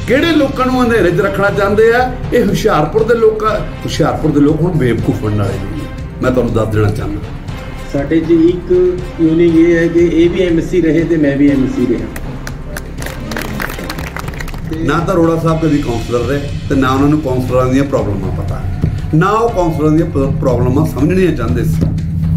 ਕਿਹੜੇ ਲੋਕਾਂ ਨੂੰ ਅੰਧੇਰੇ 'ਚ ਰੱਖਣਾ ਚਾਹੁੰਦੇ ਆ। ਇਹ ਹੁਸ਼ਿਆਰਪੁਰ ਦੇ ਲੋਕ ਹੁਣ ਬੇਵਕੂਫ ਬਣਨ ਵਾਲੇ ਨਹੀਂ। ਮੈਂ ਤੁਹਾਨੂੰ ਦੱਸ ਦੇਣਾ ਚਾਹੁੰਦਾ ਸਾਡੇ 'ਚ ਇੱਕ यूनिक ये है कि ये भी MC रहे तो मैं भी MC रहा। ना तो अरोड़ा साहब कभी काउंसलर रहे तो ना उन्होंने काउंसलर दी प्रॉब्लमां पता, ना वो काउंसलर दी प्रॉब्लमां समझनियां चाहते सी।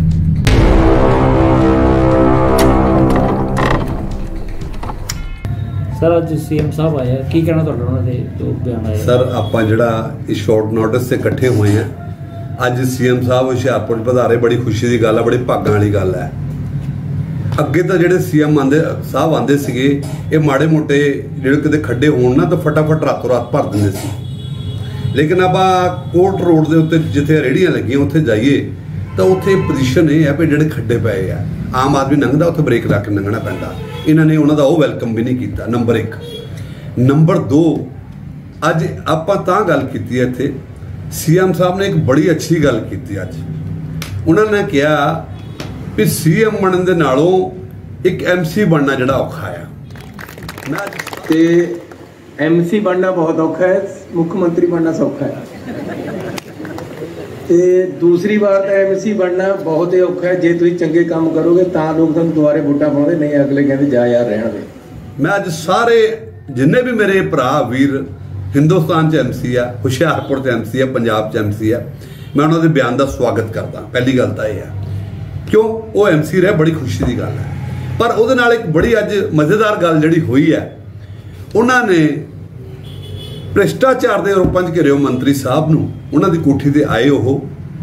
सर अज CM साहब आया, की कहना तुहाडा उन्हां दे जो बयान आया? सर आपां जिहड़ा इस शॉर्ट नोटिस से इकट्ठे हुए हैं, अज CM साहब हुशियारपुर पधारे, बड़ी खुशी की गल है, बड़ी भागां वाली गल है। अगे तो जिहड़े CM साहब आंदे सीगे, ये माड़े मोटे जिहड़े किते खड्डे होण ना तो फटाफट रातों रात भर दिंदे सी। लेकिन आपां कोर्ट रोड के उत्ते जिथे रेहड़ियां लगियां उत्थे जाइए तो उत्थे पोजीशन ये है भी जिहड़े खड्डे पए आ, आम आदमी लंघदा उत्थे ब्रेक ला के लंघना पैंदा। इन्हां ने उन्हां दा वो वेलकम भी नहीं कीता। नंबर 1। नंबर 2, अज आपां तां गल कीती है इत्थे CM साहब ने एक बड़ी अच्छी गल की। अज उन्होंने कहा भी CM बनने दे नालों एक MC बनना जिहड़ा औखा है। ते MC बनना बहुत औखा है, मुख्यमंत्री बनना सौखा है। ते दूसरी बार तो MC बनना बहुत ही औखा है। जे तुसीं चंगे काम करोगे तो लोग तुहानूं दुबारे वोटां पाउंदे, नहीं अगले कहंदे जा यार रहण दे। मैं अज सारे जिन्ने भी मेरे भरा वीर हिंदुस्तान च MC है, हुशियारपुर च MC है, पंजाब च MC है, मैं उन्होंने बयान का स्वागत करता। पहली गल तो यह है क्यों वो MC रहे, बड़ी खुशी की गल है। पर वो एक बड़ी अज मज़ेदार गल जी हुई है, उन्होंने भ्रष्टाचार के आरोपों च घिरे मंत्री साहब नूं उन्होंने कोठी ते आए वो,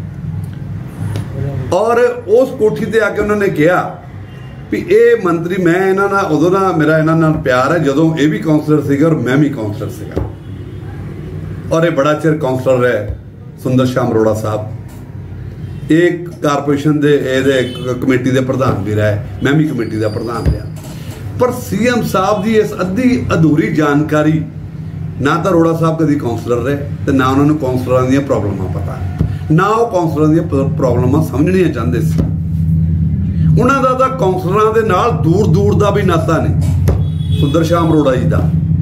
और उस कोठी ते आके उन्होंने कहा भी ये मंत्री मैं इन्होंने उदों ना मेरा इन्होंने प्यार है जदों ये भी काउंसलर सीगा और मैं भी काउंसलर सीगा, और ये बड़ा चिर काउंसलर है सुंदर श्याम अरोड़ा साहब, एक कारपोरेशन दे कमेटी के प्रधान भी रहे, मैं भी कमेटी का प्रधान रहा। पर CM साहब की इस अद्धी अधूरी जानकारी, ना तो अरोड़ा साहब कभी काउंसलर रहे तो ना उन्होंने काउंसलर दी प्रॉब्लमां पता, ना वो काउंसलर दी प्रॉब्लमां समझनियां चाहते सी। उन्होंने तो काउंसलर के नाल दूर दूर का भी नाता नहीं सुंदर श्याम अरोड़ा जी का।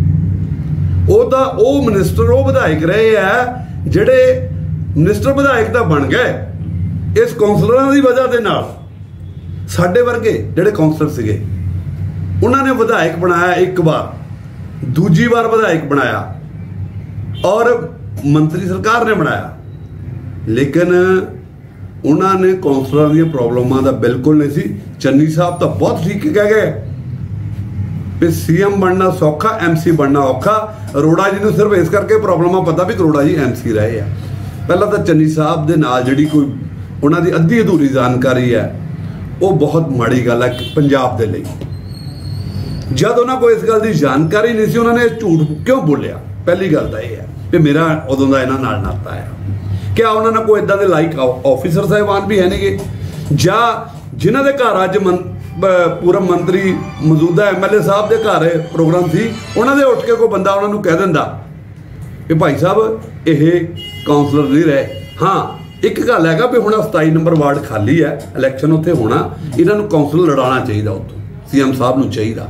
वो मिनिस्टर वो विधायक रहे है जिहड़े मिनिस्टर विधायक तो बन गए इस काउंसलर की वजह के नाल। साडे वर्गे जिहड़े काउंसलर सीगे उन्होंने विधायक बनाया एक बार, दूजी बार विधायक बनाया और मंत्री सरकार ने बनाया, लेकिन उन्होंने काउंसलर दी प्रॉब्लमां दा बिल्कुल नहीं सी। चन्नी साहब तो बहुत ठीक कह गए भी CM बनना सौखा, MC बनना औखा। अरोड़ा जी ने सिर्फ इस करके प्रॉब्लमां पता भी अरोड़ा जी MC रहे हैं। पहला तो चन्नी साहब दे नाल जिहड़ी कोई उन्हां दी अद्धी अधूरी जानकारी है वो बहुत माड़ी गल है पंजाब दे लई। जब उन्होंने को इस गल की जानकारी नहीं सी उन्होंने झूठ क्यों बोलिया? पहली गल तो यह है कि मेरा उदों का इन्हां नाल नाता है। क्या उन्होंने कोई इदा के लाइक ऑफिसर साहिबान भी है नहीं गे जा जिन्हों के घर अज पूर्व मंत्री मौजूदा MLA साहब के घर प्रोग्राम थी, उन्होंने उठ के कोई बंदा उन्होंने कह दिंदा कि भाई साहब ये काउंसलर नहीं रहे। हाँ एक गल है भी हुण 27 नंबर वार्ड खाली है, इलैक्शन उत्थे होना, इन्हों काउंसलर लड़ाना चाहिए, उत्तों CM साहब नूं चाहिए।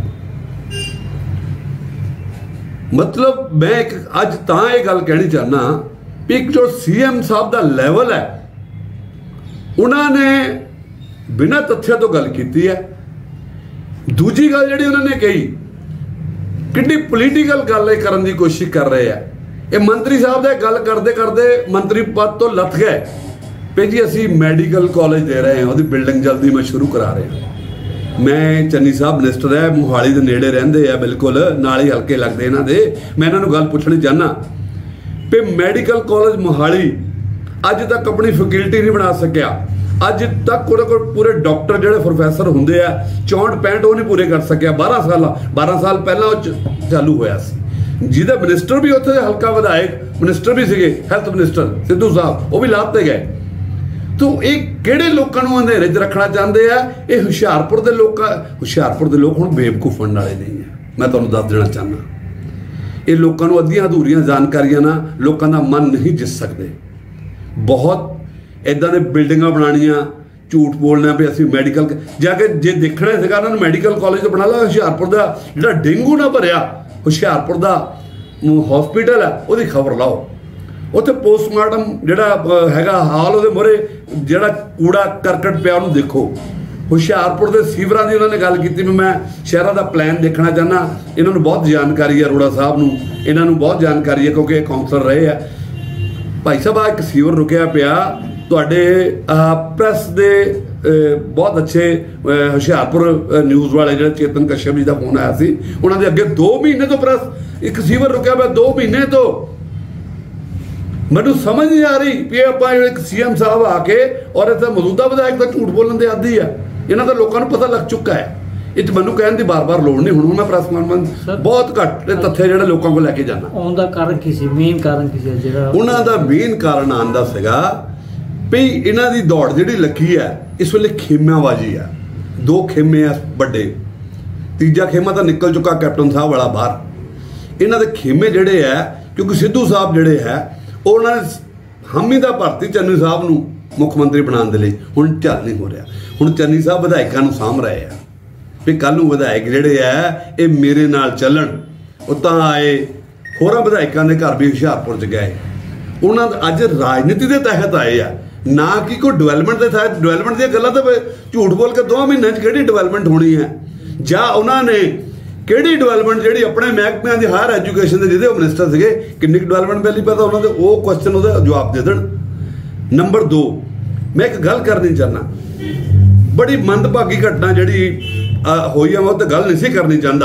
मतलब मैं एक अज तां ये गल कहनी चाहना भी एक जो CM साहब का लैवल है उन्होंने बिना तथ्य तो गल की है। दूजी गल जी उन्होंने कही कि पोलीटिकल गल करने की कोशिश कर रहे हैं। ये मंत्री साहब ने गल करते करते मंत्री पद तो लथ गए भी जी असी मैडिकल कॉलेज दे रहे हैं, वो बिल्डिंग जल्दी मैं शुरू करा रहे हैं। मैं चन्नी साहब मिनिस्टर है, मोहाली के नेड़े रहिंदे आ, बिल्कुल नाल ही हल्के लगते इन्हां दे। मैं इन्हां नूं गल पुछणी चाहना भी मैडिकल कॉलेज मोहाली अज तक अपनी फैकल्टी नहीं बना सकिया। अज तक पूरे डॉक्टर जिहड़े प्रोफैसर हुंदे आ 64-65 वो नहीं पूरे कर सकिया। 12 साल पहला चालू होया सी, जिहदे मिनिस्टर भी उत्थे हल्का विधायक मिनिस्टर भी सीगे, हैल्थ मिनिस्टर सिद्धू साहब, वो भी लाते गए। तो ये किहड़े लोकां नूं अंधेरे 'च रखना चाहते हैं? ये हुशियारपुर के लोग हुण बेवकूफ बनने वाले नहीं है। मैं तुहानूं दस देना चाहना ये लोगों को अद्धियां अधूरियां जानकारियां ना लोगों का मन नहीं जिस सकते। बहुत इदां दे बिल्डिंगां बनानियां, झूठ बोलना भी असीं मैडिकल जाके जे देखना सीगा उन्होंने मैडिकल कॉलेज तो बना ला। हुशियारपुर का जिहड़ा डेंगू ना भरिया हुशियारपुर का हॉस्पिटल है ਉਹਦੀ खबर लाओ, ਉੱਥੇ पोस्टमार्टम ਜਿਹੜਾ ਹੈਗਾ हाल ਉਹਦੇ ਮੋਰੇ ਜਿਹੜਾ कूड़ा करकट ਪਿਆ ਉਹਨੂੰ देखो। ਹੁਸ਼ਿਆਰਪੁਰ ਦੇ ਸੀਵਰਾਂ ਦੀ ਉਹਨਾਂ ਨੇ ਗੱਲ ਕੀਤੀ ਵੀ ਮੈਂ ਸ਼ਹਿਰਾਂ ਦਾ ਪਲਾਨ ਦੇਖਣਾ ਚਾਹੁੰਦਾ। ਇਹਨਾਂ ਨੂੰ ਬਹੁਤ ਜਾਣਕਾਰੀ ਹੈ, ਅਰੋੜਾ ਸਾਹਿਬ ਨੂੰ ਇਹਨਾਂ ਨੂੰ ਬਹੁਤ ਜਾਣਕਾਰੀ ਹੈ ਕਿਉਂਕਿ ਇਹ ਕਾਉਂਸਲਰ ਰਹੇ ਆ। ਭਾਈ ਸਾਹਿਬ ਆ ਇੱਕ ਸੀਵਰ ਰੁਕਿਆ ਪਿਆ ਤੁਹਾਡੇ ਪ੍ਰੈਸ ਦੇ ਬਹੁਤ ਅੱਛੇ ਹੁਸ਼ਿਆਰਪੁਰ ਨਿਊਜ਼ ਵਾਲੇ ਜਿਹੜੇ ਚੇਤਨ ਕਸ਼ਯਪ ਜੀ ਦਾ ਫੋਨ ਆਇਆ ਸੀ, ਉਹਨਾਂ ਦੇ ਅੱਗੇ 2 ਮਹੀਨੇ ਤੋਂ ਪ੍ਰੈਸ ਇੱਕ ਸੀਵਰ ਰੁਕਿਆ ਪਿਆ 2 ਮਹੀਨੇ ਤੋਂ। ਮੈਨੂੰ ਸਮਝ ਨਹੀਂ ਆ ਰਹੀ ਵੀ ਆਪਾਂ ਇੱਕ ਸੀਐਮ ਸਾਹਿਬ ਆ ਕੇ ਔਰ ਇੱਥੇ ਮੌਜੂਦਾ ਵਿਧਾਇਕ ਤਾਂ ਝੂਠ ਬੋਲਣ ਦੇ ਆਦੀ ਆ। ਇਹਨਾਂ ਦਾ ਲੋਕਾਂ ਨੂੰ ਪਤਾ ਲੱਗ ਚੁੱਕਾ ਹੈ। ਇਹ 'ਚ ਮੈਨੂੰ ਕਹਿਣ ਦੀ ਬਾਰ-ਬਾਰ ਲੋੜ ਨਹੀਂ। ਹੁਣ ਮੈਂ ਪ੍ਰੈਸ ਕਾਨਫਰੰਸ ਬਹੁਤ ਘੱਟ ਤੱਥੇ ਜਿਹੜੇ ਲੋਕਾਂ ਕੋਲ ਲੈ ਕੇ ਜਾਣਾ। ਉਹਦਾ ਕਾਰਨ ਕੀ ਸੀ? ਮੇਨ ਕਾਰਨ ਕੀ ਸੀ ਜਿਹੜਾ ਉਹਨਾਂ ਦਾ ਮੇਨ ਕਾਰਨ ਆਂਦਾ ਸੀਗਾ ਵੀ ਇਹਨਾਂ ਦੀ ਦੌੜ ਜਿਹੜੀ ਲੱਗੀ ਹੈ ਇਸ ਵੇਲੇ ਖੇਮਿਆਬਾਜ਼ੀ ਆ। 2 ਖੇਮੇ ਆ ਵੱਡੇ, ਤੀਜਾ ਖੇਮਾ ਤਾਂ ਨਿਕਲ ਚੁੱਕਾ ਕੈਪਟਨ ਸਾਹਿਬ ਵਾਲਾ ਬਾਹਰ। ਇਹਨਾਂ ਦੇ ਖੇਮੇ ਜਿਹੜੇ ਆ ਕਿਉਂਕਿ ਸਿੱਧੂ ਸਾਹਿਬ ਜਿਹੜੇ ਹੈ ਉਹਨਾਂ ਨੇ ਹਾਮੀ ਦਾ ਭਰਤੀ ਚੰਨੀ ਸਾਹਿਬ ਨੂੰ ਮੁੱਖ ਮੰਤਰੀ ਬਣਾਉਣ ਦੇ ਲਈ। ਹੁਣ ਝੱਲ ਨਹੀਂ ਹੋ ਰਿਹਾ। ਹੁਣ ਚੰਨੀ ਸਾਹਿਬ ਵਿਧਾਇਕਾਂ ਨੂੰ ਸਾਂਭ ਰਹੇ ਆ ਵੀ ਕੱਲ੍ਹ ਨੂੰ ਵਿਧਾਇਕ ਜਿਹੜੇ ਆ ਇਹ ਮੇਰੇ ਨਾਲ ਚੱਲਣ। ਉਹ ਤਾਂ ਆਏ ਹੋਰਾਂ ਵਿਧਾਇਕਾਂ ਦੇ ਘਰ ਵੀ ਹੁਸ਼ਿਆਰਪੁਰ 'ਚ ਗਏ। ਉਹਨਾਂ ਦਾ ਅੱਜ ਰਾਜਨੀਤੀ ਦੇ ਤਹਿਤ ਆਏ ਆ, ਨਾ ਕਿ ਕੋਈ ਡਿਵੈਲਪਮੈਂਟ ਦੇ ਤਹਿਤ। ਡਿਵੈਲਪਮੈਂਟ ਦੀਆਂ ਗੱਲਾਂ ਤਾਂ ਝੂਠ ਬੋਲ ਕੇ 2 ਮਹੀਨਿਆਂ 'ਚ ਕਿਹੜੀ ਡਿਵੈਲਪਮੈਂਟ ਹੋਣੀ ਹੈ? ਜਾਂ ਉਹਨਾਂ ਨੇ ਕਿਹੜੀ ਡਿਵੈਲਪਮੈਂਟ ਜਿਹੜੀ ਆਪਣੇ ਮਹਿਕਮਿਆਂ ਦੀ ਹਾਇਰ ਐਜੂਕੇਸ਼ਨ ਦੇ ਜਿਹਦੇ ਉਹ ਮਿਨਿਸਟਰ ਸੀਗੇ ਕਿੰਨੀ ਡਿਵੈਲਪਮੈਂਟ ਪਹਿਲੀ ਪਤਾ ਉਹਨਾਂ ਦੇ ਉਹ ਕੁਐਸਚਨ ਉਹਦਾ ਜਵਾਬ ਦੇ ਦੇਣ। ਨੰਬਰ 2 ਮੈਂ ਇੱਕ ਗੱਲ ਕਰਨੀ ਚਾਹੁੰਦਾ, ਬੜੀ ਮੰਦਭਾਗੀ ਘਟਨਾ ਜਿਹੜੀ ਹੋਈ ਆ ਮੈਂ ਉਹ ਤੇ ਗੱਲ ਨਹੀਂ ਸੀ ਕਰਨੀ ਚਾਹੁੰਦਾ।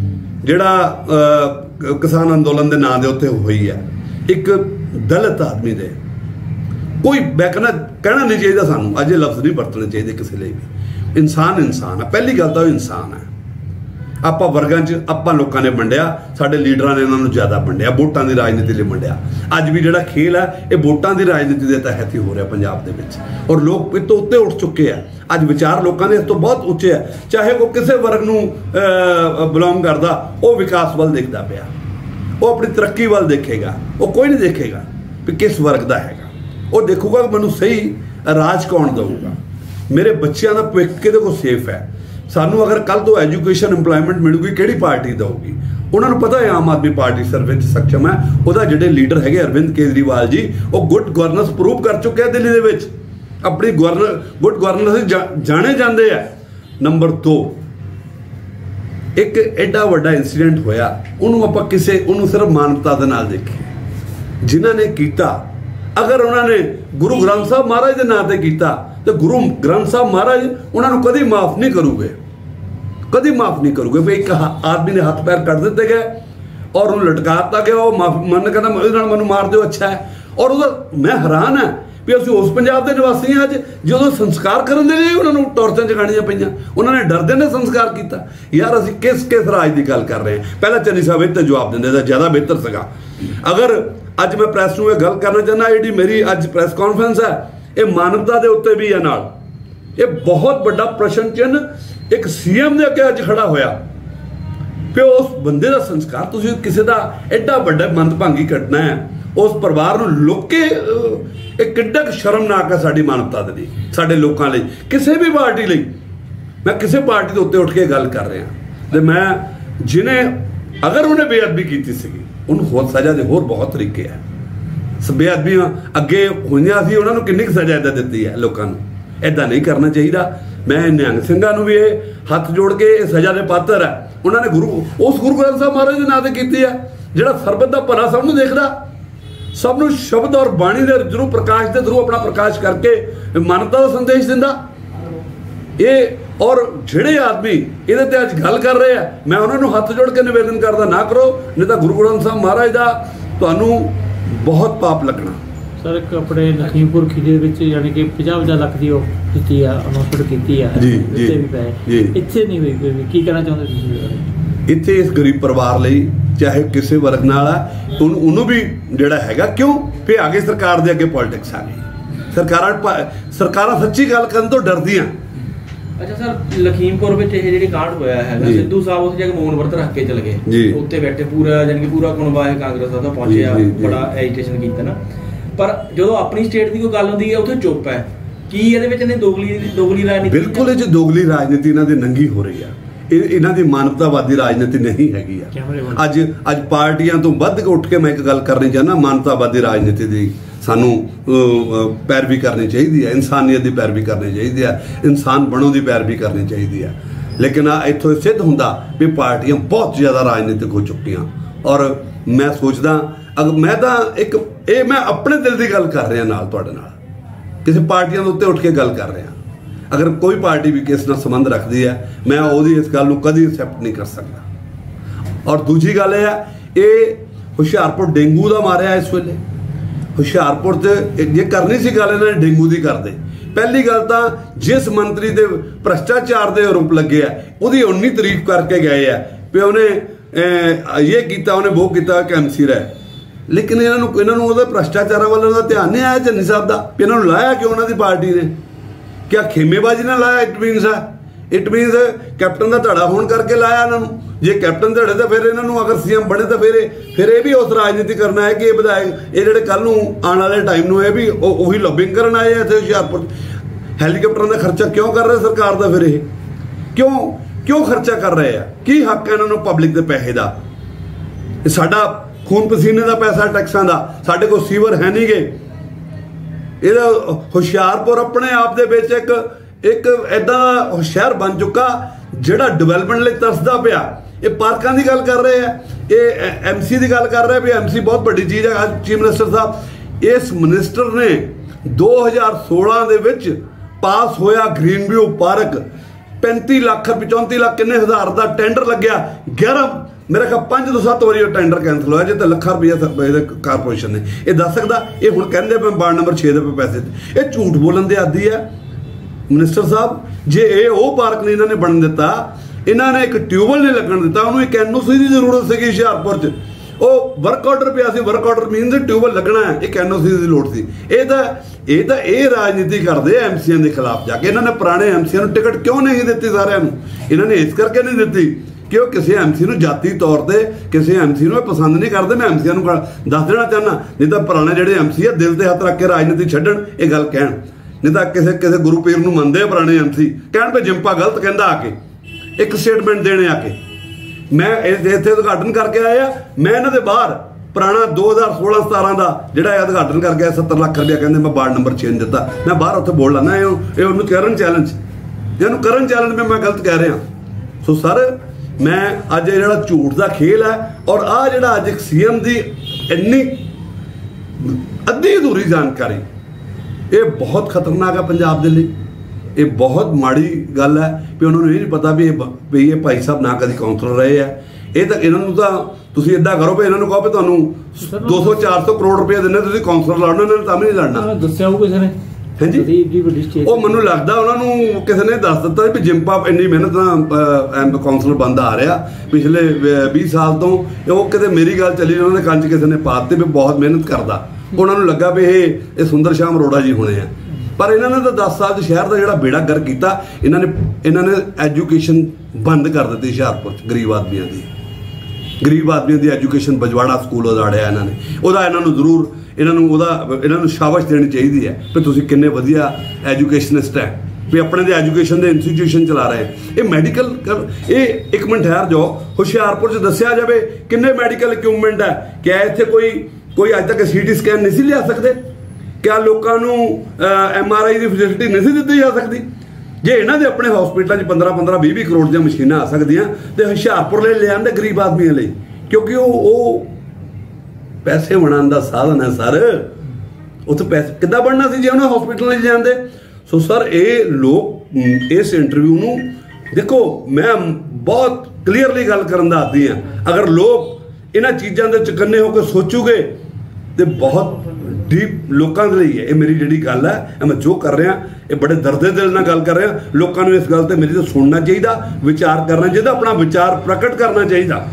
ਜਿਹੜਾ ਕਿਸਾਨ ਅੰਦੋਲਨ ਦੇ ਨਾਂ ਦੇ ਉੱਤੇ ਹੋਈ ਹੈ ਇੱਕ ਦਲਿਤ ਆਦਮੀ ਦੇ, ਕੋਈ ਕਹਿਣਾ ਨਹੀਂ ਚਾਹੀਦਾ ਸਾਨੂੰ, ਅੱਜ ਇਹ ਲਫ਼ਜ਼ ਨਹੀਂ ਵਰਤਣੇ ਚਾਹੀਦੇ ਕਿਸੇ ਲਈ ਵੀ। ਇਨਸਾਨ ਇਨਸਾਨ ਆ। ਪਹਿਲੀ ਗੱਲ ਤਾਂ ਉਹ ਇਨਸਾਨ ਹੈ। ਆਪਾਂ ਵਰਗਾਂ 'ਚ ਆਪਾਂ ਲੋਕਾਂ ਨੇ ਵੰਡਿਆ, ਸਾਡੇ ਲੀਡਰਾਂ ਨੇ ਇਹਨਾਂ ਨੂੰ ਜ਼ਿਆਦਾ ਵੰਡਿਆ, ਵੋਟਾਂ ਦੀ ਰਾਜਨੀਤੀ ਲਈ ਵੰਡਿਆ। ਅੱਜ ਵੀ ਜਿਹੜਾ ਖੇਲ ਹੈ ਇਹ ਵੋਟਾਂ ਦੀ ਰਾਜਨੀਤੀ ਦੇ ਤਹਿਤ ਹੀ ਹੋ ਰਿਹਾ ਪੰਜਾਬ ਦੇ ਵਿੱਚ, ਔਰ ਲੋਕ ਇਹ ਤੋਂ ਉੱਤੇ ਉੱਠ ਚੁੱਕੇ ਆ। ਅੱਜ ਵਿਚਾਰ ਲੋਕਾਂ ਦੇ ਇਸ ਤੋਂ ਬਹੁਤ ਉੱਚੇ ਆ। ਚਾਹੇ ਉਹ ਕਿਸੇ ਵਰਗ ਨੂੰ ਬਿਲੋਂਗ ਕਰਦਾ, ਉਹ ਵਿਕਾਸ ਵੱਲ ਦੇਖਦਾ ਪਿਆ, ਉਹ ਆਪਣੀ ਤਰੱਕੀ ਵੱਲ ਦੇਖੇਗਾ। ਉਹ ਕੋਈ ਨਹੀਂ ਦੇਖੇਗਾ ਵੀ ਕਿਸ ਵਰਗ ਦਾ ਹੈਗਾ। ਉਹ ਦੇਖੂਗਾ ਮੈਨੂੰ ਸਹੀ ਰਾਜ ਕੌਣ ਦਊਗਾ, ਮੇਰੇ ਬੱਚਿਆਂ ਦਾ ਭਵਿੱਖ ਕਿਹਦੇ ਕੋਲ ਸੇਫ ਹੈ, ਸਾਨੂੰ ਅਗਰ ਕੱਲ ਤੋਂ ਐਜੂਕੇਸ਼ਨ ਇੰਪਲੋਇਮੈਂਟ ਮਿਲੂਗੀ ਕਿਹੜੀ ਪਾਰਟੀ ਦਊਗੀ। ਉਹਨਾਂ ਨੂੰ ਪਤਾ ਹੈ ਆਮ ਆਦਮੀ ਪਾਰਟੀ ਸਰਵੇ 'ਚ ਸક્ષਮ ਹੈ। ਉਹਦਾ ਜਿਹੜੇ ਲੀਡਰ ਹੈਗੇ ਅਰਵਿੰਦ ਕੇਜਰੀਵਾਲ ਜੀ, ਉਹ ਗੁੱਡ ਗਵਰਨੈਂਸ ਪ੍ਰੂਵ ਕਰ ਚੁੱਕੇ ਆ ਦਿੱਲੀ ਦੇ ਵਿੱਚ। ਆਪਣੀ ਗੁੱਡ ਗਵਰਨੈਂਸ ਜਾਣੇ ਜਾਂਦੇ ਆ। ਨੰਬਰ 2 ਇੱਕ ਐਡਾ ਵੱਡਾ ਇੰਸੀਡੈਂਟ ਹੋਇਆ, ਉਹਨੂੰ ਆਪਾਂ ਉਹਨੂੰ ਸਿਰਫ ਮਾਨਵਤਾ ਦੇ ਨਾਲ ਦੇਖੀਏ। ਜਿਨ੍ਹਾਂ ਨੇ ਕੀਤਾ, ਅਗਰ ਉਹਨਾਂ ਨੇ ਗੁਰੂ ਗ੍ਰੰਥ ਸਾਹਿਬ ਮਹਾਰਾਜ ਦੇ ਨਾਂ ਤੇ ਕੀਤਾ ਤੇ ਗੁਰੂ ਗ੍ਰੰਥ ਸਾਹਿਬ ਮਹਾਰਾਜ ਉਹਨਾਂ ਨੂੰ ਕਦੀ ਮਾਫ ਨਹੀਂ ਕਰੂਗੇ, ਕਦੀ ਮਾਫ ਨਹੀਂ ਕਰੂਗੇ। ਵੀ ਇੱਕ ਆਦਮੀ ਨੇ ਹੱਥ ਪੈਰ ਕੱਢ ਦਿੱਤੇ ਗਏ ਔਰ ਉਹਨੂੰ ਲਟਕਾਤਾ ਗਿਆ। ਉਹ ਮਨ ਕਹਿੰਦਾ ਇਹਦੇ ਨਾਲ ਮੈਨੂੰ ਮਾਰ ਦਿਓ, ਅੱਛਾ ਹੈ। ਔਰ ਉਹਦਾ ਮੈਂ ਹੈਰਾਨ ਹਾਂ ਵੀ ਅਸੀਂ ਉਸ ਪੰਜਾਬ ਦੇ ਨਿਵਾਸੀ ਹਾਂ ਅੱਜ ਜਦੋਂ ਸੰਸਕਾਰ ਕਰਨ ਦੇ ਲਈ ਉਹਨਾਂ ਨੂੰ ਟੌਰਚਾਂ ਜਗਾਉਣੀਆਂ ਪਈਆਂ। ਉਹਨਾਂ ਨੇ ਡਰਦੇ ਨੇ ਸੰਸਕਾਰ ਕੀਤਾ। ਯਾਰ ਅਸੀਂ ਕਿਸ ਰਾਜ ਦੀ ਗੱਲ ਕਰ ਰਹੇ ਹਾਂ? ਪਹਿਲਾਂ ਚੰਨੀ ਸਾਹਿਬ ਇਹ ਤੇ ਜਵਾਬ ਦਿੰਦੇ ਤਾਂ ਜ਼ਿਆਦਾ ਬਿਹਤਰ ਸੀਗਾ। ਅਗਰ ਅੱਜ ਮੈਂ ਪ੍ਰੈਸ ਨੂੰ ਇਹ ਗੱਲ ਕਰਨਾ ਚਾਹੁੰਦਾ, ਜਿਹੜੀ ਮੇਰੀ ਅੱਜ ਪ੍ਰੈਸ ਕਾਨਫਰੰਸ ਹੈ ਇਹ ਮਾਨਵਤਾ ਦੇ ਉੱਤੇ ਵੀ ਹੈ ਨਾਲ। ਇਹ ਬਹੁਤ ਵੱਡਾ ਪ੍ਰਸ਼ਨ ਚਿੰਨ੍ਹ ਇੱਕ ਸੀਐਮ ਦੇ ਅੱਗੇ ਅੱਜ ਖੜਾ ਹੋਇਆ ਕਿ ਉਸ ਬੰਦੇ ਦਾ ਸੰਸਕਾਰ, ਤੁਸੀਂ ਕਿਸੇ ਦਾ ਐਡਾ ਵੱਡਾ ਮੰਦਭਾਗੀ ਘਟਨਾ ਹੈ, ਉਸ ਪਰਿਵਾਰ ਨੂੰ ਲੋਕੇ ਇਹ ਕਿੱਡਾ ਸ਼ਰਮਨਾਕ ਹੈ ਸਾਡੀ ਮਾਨਵਤਾ ਦੇ ਲਈ, ਸਾਡੇ ਲੋਕਾਂ ਲਈ, ਕਿਸੇ ਵੀ ਪਾਰਟੀ ਲਈ। ਮੈਂ ਕਿਸੇ ਪਾਰਟੀ ਦੇ ਉੱਤੇ ਉੱਠ ਕੇ ਗੱਲ ਕਰ ਰਿਹਾ ਤੇ ਮੈਂ ਜਿਹਨੇ ਅਗਰ ਉਹਨੇ ਬੇਅਦਬੀ ਕੀਤੀ ਸੀਗੀ ਉਹਨੂੰ ਹੋਰ ਸਜ਼ਾ ਦੇ ਹੋਰ ਬਹੁਤ ਤਰੀਕੇ ਆ। ਬੇਅਦਬੀਆਂ ਅੱਗੇ ਹੋਈਆਂ ਸੀ, ਉਹਨਾਂ ਨੂੰ ਕਿੰਨੀ ਕੁ ਸਜ਼ਾ ਇੱਦਾਂ ਦਿੱਤੀ ਹੈ ਲੋਕਾਂ ਨੂੰ। ਇੱਦਾਂ ਨਹੀਂ ਕਰਨਾ ਚਾਹੀਦਾ। ਮੈਂ ਨਿਹੰਗ ਸਿੰਘਾਂ ਨੂੰ ਵੀ ਇਹ ਹੱਥ ਜੋੜ ਕੇ ਇਹ ਸਜ਼ਾ ਦੇ ਪਾਤਰ ਹੈ। ਉਹਨਾਂ ਨੇ ਉਸ ਗੁਰੂ ਗ੍ਰੰਥ ਸਾਹਿਬ ਮਹਾਰਾਜ ਦੇ ਨਾਂ ਤੇ ਕੀਤੀ ਹੈ, ਜਿਹੜਾ ਸਰਬਤ ਦਾ ਭਲਾ ਸਭ ਨੂੰ ਦੇਖਦਾ, ਸਭ ਨੂੰ ਸ਼ਬਦ ਔਰ ਬਾਣੀ ਦੇ ਥਰੂ, ਪ੍ਰਕਾਸ਼ ਦੇ ਥਰੂ ਆਪਣਾ ਪ੍ਰਕਾਸ਼ ਕਰਕੇ ਮਾਨਵਤਾ ਦਾ ਸੰਦੇਸ਼ ਦਿੰਦਾ। ਇਹ ਔਰ ਜਿਹੜੇ ਆਦਮੀ ਇਹਦੇ ਤੇ ਅੱਜ ਗੱਲ ਕਰ ਰਹੇ ਆ, ਮੈਂ ਉਹਨਾਂ ਨੂੰ ਹੱਥ ਜੋੜ ਕੇ ਨਿਵੇਦਨ ਕਰਦਾ, ਨਾ ਕਰੋ, ਨਹੀਂ ਤਾਂ ਗੁਰੂ ਗ੍ਰੰਥ ਸਾਹਿਬ ਮਹਾਰਾਜ ਦਾ ਤੁਹਾਨੂੰ ਬਹੁਤ ਪਾਪ ਲੱਗਣਾ। ਸਰ ਇੱਕ ਆਪਣੇ ਲਖੀਮਪੁਰ ਖੀਰੀ ਦੇ ਵਿੱਚ ਯਾਨੀ ਕਿ 50 ਲੱਖ ਦੀ ਉਹ ਕੀਤੀ ਆ, ਅਨਾਉਂਸਮੈਂਟ ਕੀਤੀ ਆ, ਇੱਥੇ ਵੀ ਪਏ, ਇੱਥੇ ਨਹੀਂ ਹੋਈ ਕੋਈ। ਕੀ ਕਹਿਣਾ ਚਾਹੁੰਦੇ ਤੁਸੀਂ? ਇੱਥੇ ਇਸ ਗਰੀਬ ਪਰਿਵਾਰ ਲਈ ਚਾਹੇ ਕਿਸੇ ਵਰਗ ਨਾਲ ਆ, ਉਹਨੂੰ ਵੀ ਜਿਹੜਾ ਹੈਗਾ, ਕਿਉਂ ਫਿਰ ਆ ਗਈ ਸਰਕਾਰ ਦੇ ਅੱਗੇ ਪੋਲਿਟਿਕਸ ਆ ਗਈ। ਸਰਕਾਰਾਂ ਸੱਚੀ ਗੱਲ ਕਰਨ ਤੋਂ ਡਰਦੀਆਂ। ਅੱਛਾ ਸਰ, ਲਖੀਮਪੁਰ ਵਿੱਚ ਇਹ ਜਿਹੜੀ ਕਾਂਡ ਹੋਇਆ ਹੈਗਾ, ਸਿੱਧੂ ਸਾਹਿਬ ਉਸ ਜਗ੍ਹਾ ਮੌਨ ਵਰਤ ਰੱਖ ਕੇ ਚਲੇ ਗਏ, ਉੱਤੇ ਬੈਠੇ ਪੂਰਾ ਯਾਨੀ ਕਿ ਪੂਰਾ ਕੁਨਬਾ ਹੈ ਕਾਂਗਰਸ ਦਾ ਪਹੁੰਚਿਆ, ਬੜਾ ਐਜੀਟੇਸ਼ਨ ਕੀਤਾ ਨਾ। ਪਰ ਜਦੋਂ ਆਪਣੀ ਸਟੇਟ ਦੀ ਕੋਈ ਗੱਲ ਹੁੰਦੀ ਹੈ ਉੱਥੇ ਚੁੱਪ ਹੈ। ਕੀ ਇਹਦੇ ਵਿੱਚ ਇਹਨੇ ਦੋਗਲੀ ਰਾਜਨੀਤੀ? ਬਿਲਕੁਲ ਇਹ 'ਚ ਦੋਗਲੀ ਰਾਜਨੀਤੀ ਇਹਨਾਂ ਦੀ ਨੰਗੀ ਹੋ ਰਹੀ ਆ। ਇਹਨਾਂ ਦੀ ਮਾਨਵਤਾਵਾਦੀ ਰਾਜਨੀਤੀ ਨਹੀਂ ਹੈਗੀ ਆ। ਅੱਜ ਪਾਰਟੀਆਂ ਤੋਂ ਵੱਧ ਕੇ ਉੱਠ ਕੇ ਮੈਂ ਇੱਕ ਗੱਲ ਕਰਨੀ ਚਾਹੁੰਦਾ, ਮਾਨਵਤਾਵਾਦੀ ਰਾਜਨੀਤੀ ਦੀ ਸਾਨੂੰ ਪੈਰਵੀ ਕਰਨੀ ਚਾਹੀਦੀ ਹੈ, ਇਨਸਾਨੀਅਤ ਦੀ ਪੈਰਵੀ ਕਰਨੀ ਚਾਹੀਦੀ ਹੈ, ਇਨਸਾਨ ਬਣੋ ਦੀ ਪੈਰਵੀ ਕਰਨੀ ਚਾਹੀਦੀ ਹੈ। ਲੇਕਿਨ ਇੱਥੋਂ ਸਿੱਧ ਹੁੰਦਾ ਵੀ ਪਾਰਟੀਆਂ ਬਹੁਤ ਜ਼ਿਆਦਾ ਰਾਜਨੀਤਿਕ ਹੋ ਚੁੱਕੀਆਂ। ਔਰ ਮੈਂ ਸੋਚਦਾ ਮੈਂ ਤਾਂ ਮੈਂ ਆਪਣੇ ਦਿਲ ਦੀ ਗੱਲ ਕਰ ਰਿਹਾ ਨਾਲ ਤੁਹਾਡੇ ਨਾਲ, ਕਿਸੇ ਪਾਰਟੀਆਂ ਦੇ ਉੱਤੇ ਉੱਠ ਕੇ ਗੱਲ ਕਰ ਰਿਹਾ। ਅਗਰ ਕੋਈ ਪਾਰਟੀ ਵੀ ਕਿਸ ਨਾਲ ਸੰਬੰਧ ਰੱਖਦੀ ਹੈ ਮੈਂ ਉਹਦੀ ਇਸ ਗੱਲ ਨੂੰ ਕਦੀ ਐਕਸੈਪਟ ਨਹੀਂ ਕਰ ਸਕਦਾ। ਔਰ ਦੂਜੀ ਗੱਲ ਇਹ ਹੈ, ਇਹ ਹੁਸ਼ਿਆਰਪੁਰ ਡੇਂਗੂ ਦਾ ਮਾਰਿਆ ਇਸ ਵੇਲੇ। ਹੁਸ਼ਿਆਰਪੁਰ 'ਚ ਜੇ ਕਰਨੀ ਸੀ ਗੱਲ ਇਹਨਾਂ ਨੇ ਡੇਂਗੂ ਦੀ ਕਰਦੇ। ਪਹਿਲੀ ਗੱਲ ਤਾਂ ਜਿਸ ਮੰਤਰੀ ਦੇ ਭ੍ਰਸ਼ਟਾਚਾਰ ਦੇ ਆਰੋਪ ਲੱਗੇ ਆ ਉਹਦੀ 19 ਤਾਰੀਫ ਕਰਕੇ ਗਏ ਆ ਵੀ ਉਹਨੇ ਇਹ ਕੀਤਾ, ਉਹਨੇ ਉਹ ਕੀਤਾ ਕਿ ਐਮਸੀ ਰਹਿ। ਲੇਕਿਨ ਇਹਨਾਂ ਨੂੰ ਉਹਦੇ ਭ੍ਰਸ਼ਟਾਚਾਰਾਂ ਵੱਲ ਉਹਦਾ ਧਿਆਨ ਨਹੀਂ ਆਇਆ ਚੰਨੀ ਸਾਹਿਬ ਦਾ ਵੀ ਇਹਨਾਂ ਨੂੰ ਲਾਇਆ ਕਿ ਉਹਨਾਂ ਦੀ ਪਾਰਟੀ ਨੇ ਕਿਆ ਖੇਮੇਬਾਜ਼ੀ ਨਾਲ ਲਾਇਆ। ਇਟ ਮੀਨਸ ਕੈਪਟਨ ਦਾ ਧੜਾ ਹੋਣ ਕਰਕੇ ਲਾਇਆ ਇਹਨਾਂ ਨੂੰ। ਜੇ ਕੈਪਟਨ ਧੜੇ ਤਾਂ ਫਿਰ ਇਹਨਾਂ ਨੂੰ ਅਗਰ ਸੀਐਮ ਬਣੇ ਤਾਂ ਫਿਰ ਇਹ ਵੀ ਉਸ ਰਾਜਨੀਤੀ ਕਰਨਾ ਹੈ ਕਿ ਇਹ ਵਿਧਾਇਕ ਇਹ ਜਿਹੜੇ ਕੱਲ ਨੂੰ ਆਉਣ ਵਾਲੇ ਟਾਈਮ ਨੂੰ ਇਹ ਵੀ ਉਹੀ ਲੌਬਿੰਗ ਕਰਨ ਆਏ ਇੱਥੇ ਹੁਸ਼ਿਆਰਪੁਰ। ਹੈਲੀਕਾਪਟਰਾਂ ਦਾ ਖਰਚਾ ਕਿਉਂ ਕਰ ਰਹੇ ਸਰਕਾਰ ਦਾ? ਫਿਰ ਇਹ ਕਿਉਂ ਖਰਚਾ ਕਰ ਰਹੇ ਆ? ਕੀ ਹੱਕ ਹੈ ਇਹਨਾਂ ਨੂੰ ਪਬਲਿਕ ਦੇ ਪੈਸੇ ਦਾ? ਇਹ ਸਾਡਾ ਖੂਨ ਪਸੀਨੇ ਦਾ ਪੈਸਾ, ਟੈਕਸਾਂ ਦਾ। ਸਾਡੇ ਕੋਲ ਸੀਵਰ ਹੈ ਨਹੀਂ ਗੇ। ਇਹਦਾ ਹੁਸ਼ਿਆਰਪੁਰ ਆਪਣੇ ਆਪ ਦੇ ਵਿੱਚ ਇੱਕ ਏਦਾਂ ਦਾ ਸ਼ਹਿਰ ਬਣ ਚੁੱਕਾ ਜਿਹੜਾ ਡਿਵੈਲਪਮੈਂਟ ਲਈ ਤਰਸਦਾ ਪਿਆ। ਇਹ ਪਾਰਕਾਂ ਦੀ ਗੱਲ ਕਰ ਰਹੇ ਆ, ਇਹ ਐਮਸੀ ਦੀ ਗੱਲ ਕਰ ਰਹੇ ਵੀ ਐਮਸੀ ਬਹੁਤ ਵੱਡੀ ਚੀਜ਼ ਹੈ। ਅੱਜ ਚੀਫ ਮਿਨਿਸਟਰ ਸਾਹਿਬ, ਇਸ ਮਿਨਿਸਟਰ ਨੇ 2016 ਦੇ ਵਿੱਚ ਪਾਸ ਹੋਇਆ green view park 35 lakh 34 lakh ਕਿੰਨੇ ਹਜ਼ਾਰ ਦਾ ਟੈਂਡਰ ਲੱਗਿਆ। 11 ਮੇਰੇ ਖਿਆਲ 5 ਤੋਂ 7 ਵਾਰੀ ਉਹ ਟੈਂਡਰ ਕੈਂਸਲ ਹੋਇਆ ਜੇ ਤਾਂ ਲੱਖਾਂ ਰੁਪਈਆ ਕਾਰਪੋਰੇਸ਼ਨ ਨੇ। ਇਹ ਦੱਸ ਸਕਦਾ? ਇਹ ਹੁਣ ਕਹਿੰਦੇ ਪਏ ਵਾਰਡ ਨੰਬਰ 6 ਦੇ ਪੈਸੇ ਇਹ ਝੂਠ ਬੋਲਣ ਦੇ ਆਦੀ ਹੈ ਮਿਨਿਸਟਰ ਸਾਹਿਬ। ਜੇ ਇਹ ਉਹ ਪਾਰਕ ਨਹੀਂ ਇਹਨਾਂ ਨੇ ਬਣਨ ਦਿੱਤਾ, ਇਹਨਾਂ ਨੇ ਇੱਕ ਟਿਊਬਵੈਲ ਨਹੀਂ ਲੱਗਣ ਦਿੱਤਾ, ਉਹਨੂੰ ਇੱਕ ਐਨਓਸੀ ਦੀ ਜ਼ਰੂਰਤ ਸੀਗੀ ਹੁਸ਼ਿਆਰਪੁਰ 'ਚ। ਉਹ ਵਰਕ ਆਰਡਰ ਪਿਆ ਸੀ, ਵਰਕ ਆਰਡਰ ਮੀਨਸ ਟਿਊਬਵੈਲ ਲੱਗਣਾ ਹੈ, ਇੱਕ ਐਨਓਸੀ ਦੀ ਲੋੜ ਸੀ। ਇਹ ਰਾਜਨੀਤੀ ਕਰਦੇ ਐਮਸੀਆਂ ਦੇ ਖਿਲਾਫ ਜਾ ਕੇ। ਇਹਨਾਂ ਨੇ ਪੁਰਾਣੇ ਐਮਸੀਆਂ ਨੂੰ ਟਿਕਟ ਕਿਉਂ ਨਹੀਂ ਦਿੱਤੀ ਸਾਰਿਆਂ ਨੂੰ? ਇਹਨਾਂ ਨੇ ਇਸ ਕਰਕੇ ਨਹੀਂ ਦਿੱਤੀ ਕਿ ਉਹ ਕਿਸੇ ਐਮਸੀ ਨੂੰ ਜਾਤੀ ਤੌਰ ਤੇ ਕਿਸੇ ਐਮਸੀ ਨੂੰ ਪਸੰਦ ਨਹੀਂ ਕਰਦੇ। ਮੈਂ ਐਮਸੀਆਂ ਨੂੰ ਦੱਸ ਦੇਣਾ ਚਾਹੁੰਦਾ, ਨਹੀਂ ਤਾਂ ਪੁਰਾਣੇ ਜਿਹੜੇ ਐਮਸੀ ਆ ਦਿਲ ਤੇ ਹੱਥ ਰੱਖ ਕੇ ਰਾਜਨੀਤੀ ਛੱਡਣ, ਇਹ ਗੱਲ ਕਹਿਣ। ਨਹੀਂ ਤਾਂ ਕਿਸੇ ਗੁਰੂ ਪੀਰ ਨੂੰ ਮੰਨਦੇ ਆ ਪੁਰਾਣੇ ਐਮਸੀ, ਕਹਿਣ ਵੀ ਜਿੰਪਾ ਗਲਤ ਕਹਿੰਦਾ ਆ ਕੇ ਇੱਕ ਸਟੇਟਮੈਂਟ ਦੇਣੇ ਆ ਕੇ। ਮੈਂ ਇੱਥੇ ਉਦਘਾਟਨ ਕਰਕੇ ਆਇਆ, ਮੈਂ ਇਹਨਾਂ ਦੇ ਬਾਹਰ ਪੁਰਾਣਾ 2016-17 ਦਾ ਜਿਹੜਾ ਉਦਘਾਟਨ ਕਰਕੇ ਆਇਆ 70 ਲੱਖ ਰੁਪਇਆ ਕਹਿੰਦੇ ਮੈਂ ਵਾਰਡ ਨੰਬਰ 6 ਦਿੱਤਾ। ਮੈਂ ਬਾਹਰ ਉੱਥੇ ਬੋਲ ਲੈਂਦਾ ਇਹ ਉਹਨੂੰ ਕਰਨ ਚੈਲੰਜ, ਜਿਹਨੂੰ ਕਰਨ ਚੈਲੰਜ ਮੈਂ ਗਲਤ ਕਹਿ ਰਿਹਾ। ਸੋ ਸਰ ਮੈਂ ਅੱਜ ਇਹ ਜਿਹੜਾ ਝੂਠ ਦਾ ਖੇਲ ਹੈ ਔਰ ਆਹ ਜਿਹੜਾ ਅੱਜ ਇੱਕ ਸੀਐਮ ਦੀ ਇੰਨੀ ਅੱਧੀ ਅਧੂਰੀ ਜਾਣਕਾਰੀ, ਇਹ ਬਹੁਤ ਖਤਰਨਾਕ ਹੈ ਪੰਜਾਬ ਦੇ ਲਈ। ਇਹ ਬਹੁਤ ਮਾੜੀ ਗੱਲ ਹੈ ਵੀ ਉਹਨਾਂ ਨੂੰ ਇਹ ਨਹੀਂ ਪਤਾ ਵੀ ਇਹ ਭਾਈ ਸਾਹਿਬ ਨਾ ਕਦੀ ਕਾਉਂਸਲਰ ਰਹੇ ਆ। ਇਹ ਤਾਂ ਇਹਨਾਂ ਨੂੰ ਤਾਂ ਤੁਸੀਂ ਇੱਦਾਂ ਕਰੋ ਵੀ ਇਹਨਾਂ ਨੂੰ ਕਹੋ ਵੀ ਤੁਹਾਨੂੰ 200-400 ਕਰੋੜ ਰੁਪਏ ਦਿੰਦੇ, ਤੁਸੀਂ ਕਾਉਂਸਲਰ ਲੜਨਾ, ਇਹਨਾਂ ਨੇ ਤਾਂ ਵੀ ਨਹੀਂ ਲੜਨਾ। ਦੱਸਿਆ ਹੋਊ ਕਿਸੇ ਨੇ? ਹਾਂਜੀ, ਉਹ ਮੈਨੂੰ ਲੱਗਦਾ ਉਹਨਾਂ ਨੂੰ ਕਿਸੇ ਨੇ ਦੱਸ ਦਿੱਤਾ ਵੀ ਜਿੰਪਾ ਇੰਨੀ ਮਿਹਨਤ ਨਾਲ ਕਾਉਂਸਲਰ ਬੰਦਾ ਆ ਰਿਹਾ ਪਿਛਲੇ 20 ਸਾਲ ਤੋਂ। ਉਹ ਕਿਤੇ ਮੇਰੀ ਗੱਲ ਚੱਲੀ, ਉਹਨਾਂ ਦੇ ਕੰਨ 'ਚ ਕਿਸੇ ਨੇ ਪਾ ਦਿੱਤੀ ਵੀ ਬਹੁਤ ਮਿਹਨਤ ਕਰਦਾ। ਉਹਨਾਂ ਨੂੰ ਲੱਗਾ ਵੀ ਇਹ ਸੁੰਦਰ ਸ਼ਾਮ ਅਰੋੜਾ ਜੀ ਹੋਣੇ ਆ। ਪਰ ਇਹਨਾਂ ਨੇ ਤਾਂ 10 ਸਾਲ 'ਚ ਸ਼ਹਿਰ ਦਾ ਜਿਹੜਾ ਬੇੜਾ ਗਰਕ ਕੀਤਾ। ਇਹਨਾਂ ਨੇ ਐਜੂਕੇਸ਼ਨ ਬੰਦ ਕਰ ਦਿੱਤੀ ਹੁਸ਼ਿਆਰਪੁਰ 'ਚ। ਗਰੀਬ ਆਦਮੀਆਂ ਦੀ ਐਜੂਕੇਸ਼ਨ ਬਜਵਾੜਾ ਸਕੂਲ ਉਜਾੜਿਆ ਇਹਨਾਂ ਨੇ। ਉਹਦਾ ਇਹਨਾਂ ਨੂੰ ਜ਼ਰੂਰ ਇਹਨਾਂ ਨੂੰ ਸ਼ਾਬਾਸ਼ ਦੇਣੀ ਚਾਹੀਦੀ ਹੈ ਵੀ ਤੁਸੀਂ ਕਿੰਨੇ ਵਧੀਆ ਐਜੂਕੇਸ਼ਨਿਸਟ ਹੈ ਵੀ ਆਪਣੇ ਦੇ ਐਜੂਕੇਸ਼ਨ ਦੇ ਇੰਸਟੀਟਿਊਸ਼ਨ ਚਲਾ ਰਹੇ। ਇਹ ਮੈਡੀਕਲ ਇਹ ਇੱਕ ਮਿੰਟ ਠਹਿਰ ਜਾਓ, ਹੁਸ਼ਿਆਰਪੁਰ 'ਚ ਦੱਸਿਆ ਜਾਵੇ ਕਿੰਨੇ ਮੈਡੀਕਲ ਇਕਵਿਪਮੈਂਟ ਹੈ। ਕਿਆ ਇੱਥੇ ਕੋਈ ਅੱਜ ਤੱਕ CT ਸਕੈਨ ਨਹੀਂ ਸੀ ਲਿਆ ਸਕਦੇ? ਕਿਆ ਲੋਕਾਂ ਨੂੰ MRI ਦੀ ਫੈਸਿਲਿਟੀ ਨਹੀਂ ਸੀ ਦਿੱਤੀ ਜਾ ਸਕਦੀ? ਜੇ ਇਹਨਾਂ ਦੇ ਆਪਣੇ ਹਸਪੀਟਲਾਂ 'ਚ 15-15 20-20 ਕਰੋੜ ਦੀਆਂ ਮਸ਼ੀਨਾਂ ਆ ਸਕਦੀਆਂ ਤੇ ਹੁਸ਼ਿਆਰਪੁਰ ਲਈ ਲਿਆਂਦੇ ਗਰੀਬ ਆਦਮੀਆਂ ਲਈ, ਕਿਉਂਕਿ ਉਹ ਪੈਸੇ ਬਣਾਉਣ ਦਾ ਸਾਧਨ ਹੈ ਸਰ। ਉੱਥੇ ਪੈਸੇ ਕਿੱਦਾਂ ਬਣਨਾ ਸੀ ਜੇ ਉਹਨਾਂ ਹਸਪੀਟਲ ਲਈ ਜਾਂਦੇ? ਸੋ ਸਰ ਇਹ ਲੋਕ ਇਸ ਇੰਟਰਵਿਊ ਨੂੰ ਦੇਖੋ, ਮੈਂ ਬਹੁਤ ਕਲੀਅਰਲੀ ਗੱਲ ਕਰਨ ਦਾ ਆਦੀ ਹਾਂ। ਅਗਰ ਲੋਕ ਇਹਨਾਂ ਚੀਜ਼ਾਂ ਦੇ ਚੁਕੰਨੇ ਹੋ ਕੇ ਸੋਚੂਗੇ ਤੇ ਬਹੁਤ ਡੀਪ ਲੋਕਾਂ ਦੇ ਲਈ ਹੈ। ਇਹ ਮੇਰੀ ਜਿਹੜੀ ਗੱਲ ਹੈ, ਇਹ ਮੈਂ ਜੋ ਕਰ ਰਿਹਾ ਇਹ ਬੜੇ ਦਰਦੇ ਦਿਲ ਨਾਲ ਗੱਲ ਕਰ ਰਿਹਾ। ਲੋਕਾਂ ਨੂੰ ਇਸ ਗੱਲ ਤੇ ਮੇਰੀ ਤੋਂ ਸੁਣਨਾ ਚਾਹੀਦਾ, ਵਿਚਾਰ ਕਰਨਾ ਚਾਹੀਦਾ, ਆਪਣਾ ਵਿਚਾਰ ਪ੍ਰਗਟ ਕਰਨਾ ਚਾਹੀਦਾ।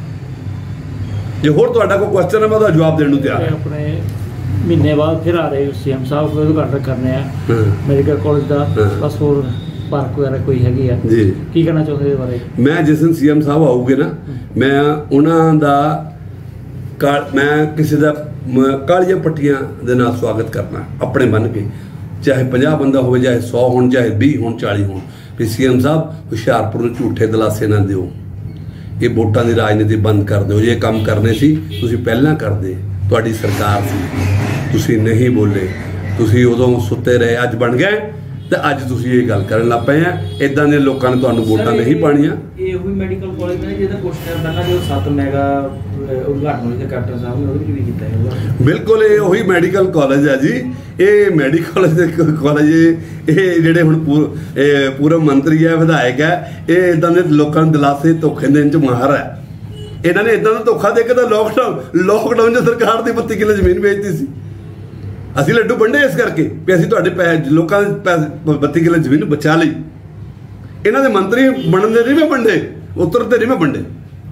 ਜੇ ਹੋਰ ਤੁਹਾਡਾ ਕੋਈ ਕੁਐਸਚਨ ਹੈ ਮੈਂ ਉਹਦਾ ਜਵਾਬ ਦੇਣ ਨੂੰ ਤਿਆਰ ਹਾਂ। ਆਪਣੇ ਮਹੀਨੇ ਬਾਅਦ ਫਿਰ ਆ ਰਹੇ ਸੀਐਮ ਸਾਹਿਬ ਕੋਈ ਉਦਘਾਟਨ ਕਰਨੇ ਆ ਮੈਡੀਕਲ ਕਾਲਜ ਦਾ, ਬਸ ਹੋਰ ਪਾਰਕ ਵਗੈਰਾ ਕੋਈ ਹੈਗੀ ਆ ਜੀ, ਕੀ ਕਹਿਣਾ ਚਾਹੁੰਦੇ ਇਹਦੇ ਬਾਰੇ? ਮੈਂ ਜਿਸ ਦਿਨ ਸੀਐਮ ਸਾਹਿਬ ਆਊਗੇ ਨਾ, ਮੈਂ ਉਹਨਾਂ ਦਾ ਮੈਂ ਕਿਸੇ ਦਾ ਕਾਲੀਆਂ ਪੱਟੀਆਂ ਦੇ ਨਾਲ ਸਵਾਗਤ ਕਰਨਾ ਆਪਣੇ ਬੰਨ ਕੇ। ਚਾਹੇ 50 ਬੰਦਾ ਹੋਵੇ, ਚਾਹੇ 100 ਹੋਣ, ਚਾਹੇ 20 ਹੋਣ, 40 ਹੋਣ, ਵੀ CM ਸਾਹਿਬ ਹੁਸ਼ਿਆਰਪੁਰ ਨੂੰ ਝੂਠੇ ਦਿਲਾਸੇ ਨਾ ਦਿਓ, ਇਹ ਵੋਟਾਂ ਦੀ ਰਾਜਨੀਤੀ ਬੰਦ ਕਰ ਦਿਓ। ਜੇ ਇਹ ਕੰਮ ਕਰਨੇ ਸੀ ਤੁਸੀਂ ਪਹਿਲਾਂ ਕਰਦੇ, ਤੁਹਾਡੀ ਸਰਕਾਰ ਸੀ, ਤੁਸੀਂ ਨਹੀਂ ਬੋਲੇ, ਤੁਸੀਂ ਉਦੋਂ ਸੁੱਤੇ ਰਹੇ, ਅੱਜ ਬਣ ਗਏ ਤੇ ਅੱਜ ਤੁਸੀਂ ਇਹ ਗੱਲ ਕਰਨ ਲੱਗ ਪਏ ਆ। ਇਦਾਂ ਦੇ ਲੋਕਾਂ ਨੇ ਤੁਹਾਨੂੰ ਵੋਟਾਂ ਨਹੀਂ ਪਾਣੀਆਂ। ਇਹ ਉਹੀ ਮੈਡੀਕਲ ਕਾਲਜ ਨੇ ਜਿਹਦਾ ਕੁਐਸਚਨ ਪਹਿਲਾਂ ਜੋ 7 ਮੈਗਾ ਉਦਘਾਟਨ ਹੋਇਆ ਕੈਪਟਨ ਸਾਹਿਬ ਨੇ ਉਹਦੇ ਵੀ ਕੀਤਾ ਹੈ। ਬਿਲਕੁਲ ਇਹ ਉਹੀ ਮੈਡੀਕਲ ਕਾਲਜ ਹੈ ਜੀ। ਇਹ ਮੈਡੀਕਲ ਕਾਲਜ ਇਹ ਜਿਹੜੇ ਹੁਣ ਪੂਰਵ ਮੰਤਰੀ ਹੈ, ਵਿਧਾਇਕ ਹੈ, ਇਹ ਇਦਾਂ ਦੇ ਲੋਕਾਂ ਨੂੰ ਦਿਲਾਸੇ ਧੋਖੇ ਦੇਣ 'ਚ ਮਾਹਰ ਹੈ। ਇਹਨਾਂ ਨੇ ਇਦਾਂ ਦਾ ਧੋਖਾ ਦੇ ਕੇ ਤਾਂ ਲੋਕਡਾਊਨ 'ਚ ਸਰਕਾਰ ਦੀ 32 ਕਿੱਲੇ ਜ਼ਮੀਨ ਵੇਚਤੀ ਸੀ। ਅਸੀਂ ਲੱਡੂ ਵੰਡੇ ਇਸ ਕਰਕੇ ਵੀ ਅਸੀਂ ਤੁਹਾਡੇ ਲੋਕਾਂ ਦੇ 32 ਕਿੱਲੇ ਜ਼ਮੀਨ ਬਚਾ ਲਈ। ਇਹਨਾਂ ਦੇ ਮੰਤਰੀ ਬਣਨ ਦੇ ਨਹੀਂ ਮੈਂ ਵੰਡੇ, ਉੱਤਰ ਨਹੀਂ ਮੈਂ ਵੰਡੇ।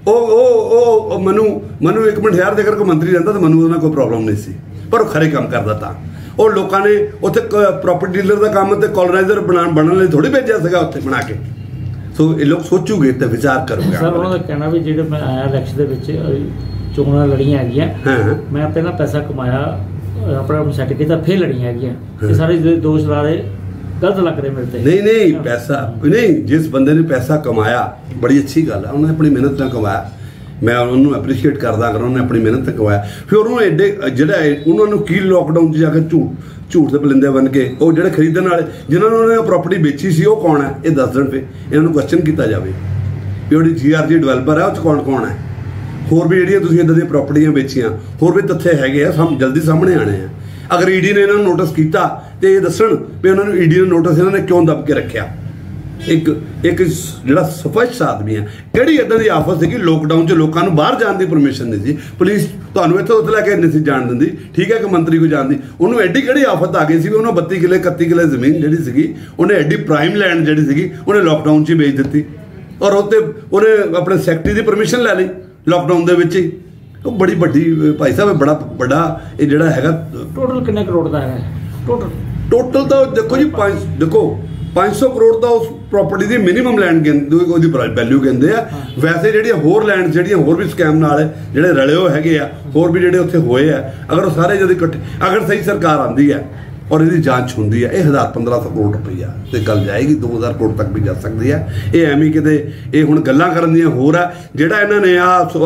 ਉਹ ਮਨੂੰ ਇੱਕ ਮਿੰਟ ਯਾਰ, ਜੇਕਰ ਕੋਈ ਮੰਤਰੀ ਰਹਿੰਦਾ ਤਾਂ ਮੈਨੂੰ ਉਹਦੇ ਨਾਲ ਕੋਈ ਪ੍ਰੋਬਲਮ ਨਹੀਂ ਸੀ, ਪਰ ਉਹ ਖਰੇ ਕੰਮ ਕਰਦਾ ਤਾਂ। ਉਹ ਲੋਕਾਂ ਨੇ ਉੱਥੇ ਪ੍ਰੋਪਰਟੀ ਡੀਲਰ ਦਾ ਕੰਮ ਤੇ ਕੋਲੋਨਾਈਜ਼ਰ ਬਣਨ ਲਈ ਥੋੜੀ ਭੇਜਿਆ ਸੀਗਾ ਉੱਥੇ ਬਣਾ ਕੇ। ਸੋ ਇਹ ਲੋਕ ਸੋਚੂਗੇ ਤੇ ਵਿਚਾਰ ਕਰੂਗੇ। ਸਰ ਉਹਨਾਂ ਦਾ ਕਹਿਣਾ ਵੀ ਜਿਹੜੇ ਮੈਂ ਆਇਆ ਇਲੈਕਸ਼ਨ ਦੇ ਵਿੱਚ ਚੋਣਾਂ ਲੜੀਆਂ ਹੈਗੀਆਂ, ਮੈਂ ਪਹਿਲਾਂ ਪੈਸਾ ਕਮਾਇਆ, ਆਪਣਾ ਸੈੱਟ ਕੀਤਾ, ਫਿਰ ਲੜੀਆਂ ਹੈਗੀਆਂ, ਇਹ ਸਾਰੇ ਦੋਸ਼ ਲਾ ਰਹੇ, ਗਲਤ ਲੱਗ ਰਹੇ ਮੇਰੇ ਤੇ। ਨਹੀਂ ਪੈਸਾ ਨਹੀਂ, ਜਿਸ ਬੰਦੇ ਨੇ ਪੈਸਾ ਕਮਾਇਆ ਬੜੀ ਅੱਛੀ ਗੱਲ ਹੈ, ਉਹਨੇ ਆਪਣੀ ਮਿਹਨਤ ਨਾਲ ਕਮਾਇਆ, ਮੈਂ ਉਹਨੂੰ ਐਪਰੀਸ਼ੀਏਟ ਕਰਦਾ ਅਗਰ ਉਹਨੇ ਆਪਣੀ ਮਿਹਨਤ ਤੇ ਕਮਾਇਆ। ਫਿਰ ਉਹਨੂੰ ਐਡੇ ਜਿਹੜਾ ਉਹਨਾਂ ਨੂੰ ਕੀ ਲੋਕਡਾਊਨ 'ਚ ਜਾ ਕੇ ਝੂਠ ਦੇ ਪਲਿੰਦੇ ਬਣ ਕੇ ਉਹ ਜਿਹੜੇ ਖਰੀਦਣ ਵਾਲੇ ਜਿਨ੍ਹਾਂ ਨੂੰ ਉਹਨੇ ਪ੍ਰਾਪਰਟੀ ਵੇਚੀ ਸੀ ਉਹ ਕੌਣ ਹੈ, ਇਹ ਦੱਸ ਦੇਣ। ਫਿਰ ਇਹਨਾਂ ਨੂੰ ਕੁਐਸਚਨ ਕੀਤਾ ਜਾਵੇ ਵੀ ਉਹਦੀ GRG ਡਿਵੈਲਪਰ ਹੈ, ਉਹ 'ਚ ਕੌਣ ਹੈ। ਹੋਰ ਵੀ ਜਿਹੜੀਆਂ ਤੁਸੀਂ ਇੱਦਾਂ ਦੀਆਂ ਪ੍ਰਾਪਰਟੀਆਂ ਵੇਚੀਆਂ, ਹੋਰ ਵੀ ਤੱਥੇ ਹੈਗੇ ਆ, ਜਲਦੀ ਸਾਹਮਣੇ ਆਣੇ ਆ। ਅਗਰ ED ਨੇ ਇਹਨਾਂ ਨੂੰ ਨੋਟਿਸ ਕੀਤਾ ਤੇ ਇਹ ਦੱਸਣ ਵੀ ਉਹਨਾਂ ਨੂੰ ED ਨੇ ਨੋਟਿਸ ਇਹਨਾਂ ਨੇ ਕਿਉਂ ਦੱਬ ਕੇ ਰੱਖਿਆ। ਇੱਕ ਜਿਹੜਾ ਸਪਸ਼ਟ ਆਦਮੀ ਹੈ, ਕਿਹੜੀ ਇੱਦਾਂ ਦੀ ਆਫਤ ਸੀਗੀ ਲੋਕਡਾਊਨ 'ਚ ਲੋਕਾਂ ਨੂੰ ਬਾਹਰ ਜਾਣ ਦੀ ਪਰਮਿਸ਼ਨ ਨਹੀਂ ਸੀ, ਪੁਲਿਸ ਤੁਹਾਨੂੰ ਇੱਥੋਂ ਉੱਥੇ ਲੈ ਕੇ ਨਹੀਂ ਸੀ ਜਾਣ ਦਿੰਦੀ, ਠੀਕ ਹੈ ਕਿ ਮੰਤਰੀ ਕੋ ਜਾਣ ਦੀ। ਉਹਨੂੰ ਐਡੀ ਕਿਹੜੀ ਆਫਤ ਆ ਗਈ ਸੀ ਵੀ ਉਹਨੂੰ 32 ਕਿੱਲੇ 31 ਕਿੱਲੇ ਜ਼ਮੀਨ ਜਿਹੜੀ ਸੀਗੀ ਉਹਨੇ ਐਡੀ ਪ੍ਰਾਈਮ ਲੈਂਡ ਜਿਹੜੀ ਸੀਗੀ ਉਹਨੇ ਲੋਕਡਾਊਨ 'ਚ ਹੀ ਵੇਚ ਦਿੱਤੀ, ਔਰ ਉੱਤੇ ਉਹਨੇ ਆਪਣੇ ਸੈਕਟਰੀ ਦੀ ਪਰਮਿਸ਼ਨ ਲੈ ਲਈ ਲੋਕਡਾਊਨ ਦੇ ਵਿੱਚ ਹੀ। ਉਹ ਬੜੀ ਵੱਡੀ ਭਾਈ ਸਾਹਿਬ, ਬੜਾ ਵੱਡਾ ਇਹ ਜਿਹੜਾ ਹੈਗਾ। ਟੋਟਲ ਕਿੰਨੇ ਕਰੋੜ ਦਾ ਹੈ? ਟੋਟਲ ਤਾਂ ਦੇਖੋ ਜੀ 500 ਕਰੋੜ ਦਾ ਉਸ ਪ੍ਰਾਪਰਟੀ ਦੀ ਮਿਨੀਮਮ ਲੈਂਡ ਉਹਦੀ ਵੈਲਿਊ ਕਹਿੰਦੇ ਆ। ਵੈਸੇ ਜਿਹੜੀਆਂ ਹੋਰ ਲੈਂਡ ਜਿਹੜੀਆਂ ਹੋਰ ਵੀ ਸਕੈਮ ਨਾਲ ਜਿਹੜੇ ਰਲੇ ਹੋਏ ਹੈਗੇ ਆ, ਹੋਰ ਵੀ ਜਿਹੜੇ ਉੱਥੇ ਹੋਏ ਆ, ਅਗਰ ਉਹ ਸਾਰੇ ਜਦੋਂ ਇਕੱਠੇ ਅਗਰ ਸਹੀ ਸਰਕਾਰ ਆਉਂਦੀ ਹੈ ਔਰ ਇਹਦੀ ਜਾਂਚ ਹੁੰਦੀ ਹੈ, ਇਹ 1500 ਕਰੋੜ ਰੁਪਈਆ ਤੇ ਗੱਲ ਜਾਏਗੀ 2000 ਕਰੋੜ ਤੱਕ ਵੀ ਜਾ ਸਕਦੀ ਹੈ। ਇਹ ਐਵੇਂ ਕਿਤੇ ਇਹ ਹੁਣ ਗੱਲਾਂ ਕਰਨ ਦੀਆਂ ਹੋਰ ਆ। ਜਿਹੜਾ ਇਹਨਾਂ ਨੇ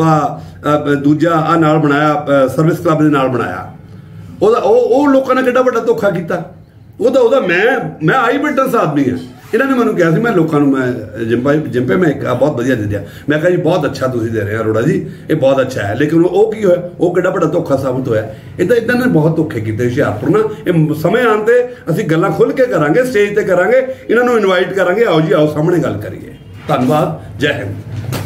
ਦੂਜਾ ਨਾਲ ਬਣਾਇਆ ਸਰਵਿਸ ਕਲੱਬ ਦੇ ਨਾਲ ਬਣਾਇਆ, ਉਹ ਲੋਕਾਂ ਨੇ ਕਿੱਡਾ ਵੱਡਾ ਧੋਖਾ ਕੀਤਾ। ਉਹਦਾ ਮੈਂ ਆਈ ਵਿਟਨੈਸ ਆਦਮੀ ਹਾਂ। ਇਹਨਾਂ ਨੇ ਮੈਨੂੰ ਕਿਹਾ ਸੀ, ਮੈਂ ਲੋਕਾਂ ਨੂੰ ਮੈਂ ਜਿੰਪੇ ਮੈਂ ਇੱਕ ਬਹੁਤ ਵਧੀਆ ਦੇ ਦਿਆ। ਮੈਂ ਕਿਹਾ ਜੀ ਬਹੁਤ ਅੱਛਾ ਤੁਸੀਂ ਦੇ ਰਹੇ ਹੋ ਅਰੋੜਾ ਜੀ, ਇਹ ਬਹੁਤ ਅੱਛਾ ਹੈ। ਲੇਕਿਨ ਉਹ ਕੀ ਹੋਇਆ, ਉਹ ਕਿੱਡਾ ਵੱਡਾ ਧੋਖਾ ਸਾਬਤ ਹੋਇਆ। ਇੱਦਾਂ ਨੇ ਬਹੁਤ ਧੋਖੇ ਕੀਤੇ ਹੁਸ਼ਿਆਰਪੁਰ ਨਾਲ। ਇਹ ਸਮੇਂ ਆਉਣ ਤੇ ਅਸੀਂ ਗੱਲਾਂ ਖੁੱਲ੍ਹ ਕੇ ਕਰਾਂਗੇ, ਸਟੇਜ ਤੇ ਕਰਾਂਗੇ, ਇਹਨਾਂ ਨੂੰ ਇਨਵਾਈਟ ਕਰਾਂਗੇ, ਆਓ ਜੀ ਆਓ ਸਾਹਮਣੇ ਗੱਲ ਕਰੀਏ। ਧੰਨਵਾਦ, ਜੈ ਹਿੰਦ।